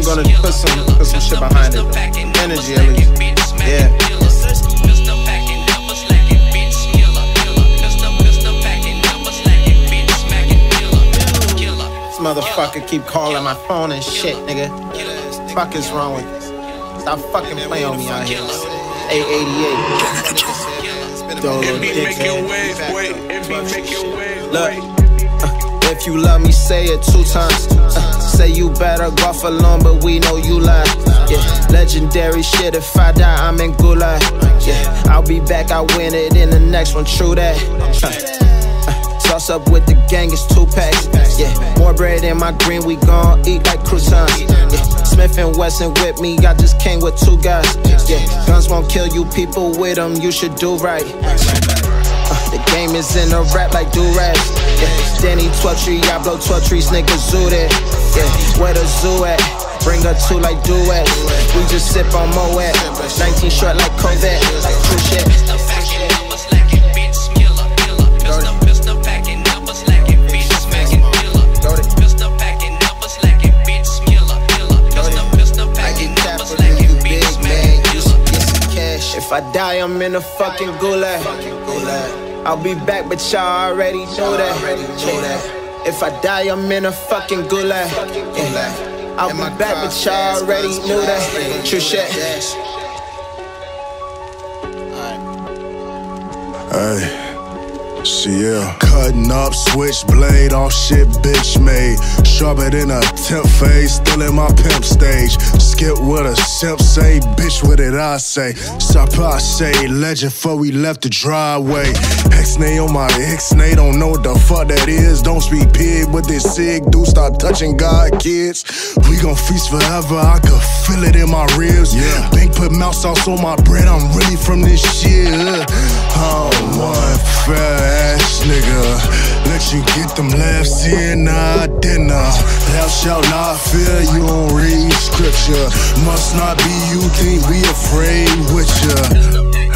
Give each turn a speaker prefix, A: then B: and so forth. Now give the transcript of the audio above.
A: gonna put some shit behind it. Energy at least. Yeah. This motherfucker keep calling my phone and shit, nigga. Fuck is wrong with this? Stop fucking playing on me out here. 888. Look. If you love me, say it 2 times. Say you better golf alone, but we know you lie. Yeah, legendary shit. If I die, I'm in gulag. Yeah, I'll be back. I win it in the next one. True that. Toss up with the gang, it's 2 packs. Yeah, more bread in my green. We gon' eat like croutons. Yeah, Smith and Wesson with me. I just came with 2 guys. Yeah, guns won't kill you. People with them, you should do right. The game is in a rap like durags. Yeah, Danny Twelvetree I, blow Twelvetrees, niggas zooted. Yeah, where the zoo at? Bring her 2 like duets. We just sip on Moët. 19 short like Corvette. True shit. If I die, I'm in a fucking gulag. I'll be back, but y'all already know that. If I die, I'm in a fucking gulag. I'll be back, but y'all already knew that. True shit.
B: Hey. Yeah. Cutting up, switchblade, all shit bitch made. Sharper than a temp phase, still in my pimp stage. Skip with a simp say, bitch what did I say? Stop I say, legend before we left the driveway. X-nay on my X-nay, don't know what the fuck that is. Don't speak pig with this sig, do stop touching God kids. We gon' feast forever, I could feel it in my ribs. Yeah. Bank put mouth sauce on my bread, I'm really from this shit. I'm one fair ass nigga, let you get them laughs in our dinner. Thou shalt not fear, you don't read scripture. Must not be you think we afraid with ya.